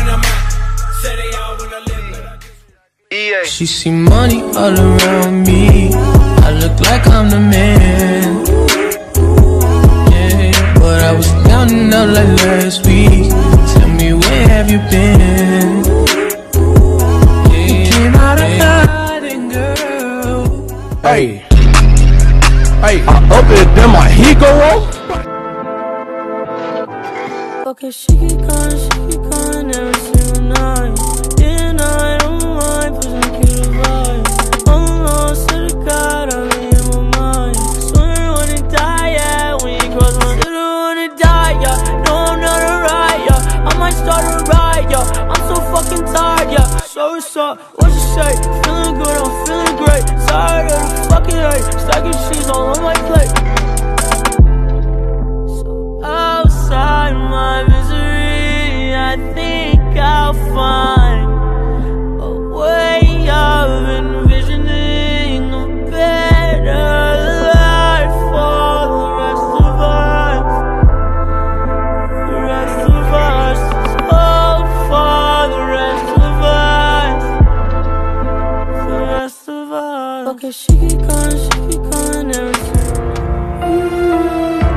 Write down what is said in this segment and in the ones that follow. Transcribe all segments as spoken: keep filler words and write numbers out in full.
when I'm out. Say they all wanna live, but I just... She see money all around me. I look like I'm the man. Yeah, but I was down and out like last week. Tell me, where have you been? Yeah, you came out of hiding, girl. Hey, hey, I up it, then my heat go off. Okay, she keep calling, she keep calling every single night. And I don't mind, pushing the key to vibe. I'm lost to the God, I'm in my mind. Swear I wanna die, yeah, when you cross my line. I wanna die, yeah, no I'm not alright, yeah. I might start a riot, yeah, I'm so fucking tired, yeah. So what's up, what you say? Feeling good, I'm feeling great. Tired of the fucking hate, stacking cheese all on my plate. Outside my misery, I think I'll find a way of envisioning a better life for the rest of us. The rest of us, oh, for the rest of us. The rest of us. Okay, she keep calling, she keep calling every single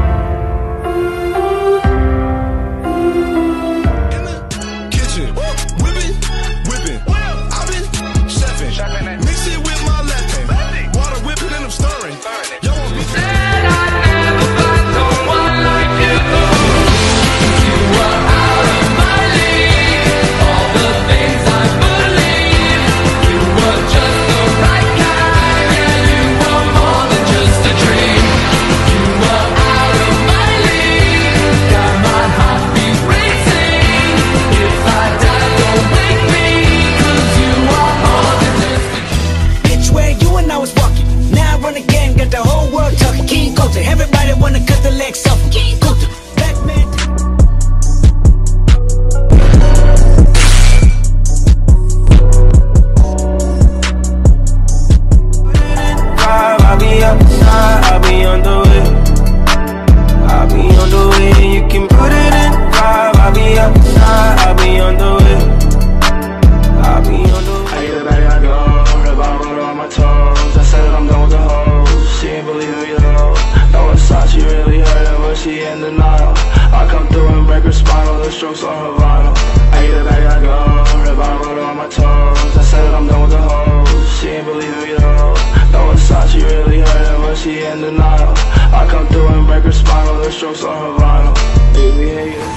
strokes on her vinyl. I eat it back, I go. Red bottle on my toes. I said that I'm done with the hoes. She ain't believe me though. No, it's not, she really heard it, but she in denial. I come through and break her spinal. The strokes on her vinyl. Baby, hate it.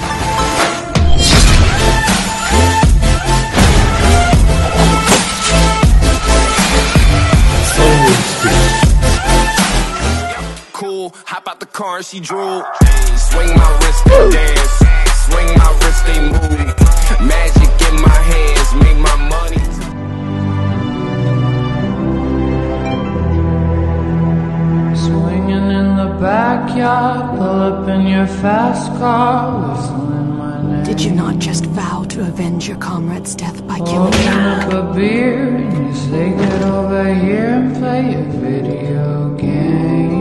Hop out the car and she drool. Swing my wrist, they dance. Swing my wrist, they move. Magic in my hands, make my money. Swinging in the backyard, pull up in your fast car, whistling my name. Did you not just vow to avenge your comrade's death by killing him? Open up a beer and you say get over here and play a video game.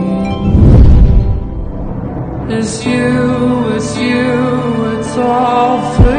It's you, it's you, it's all for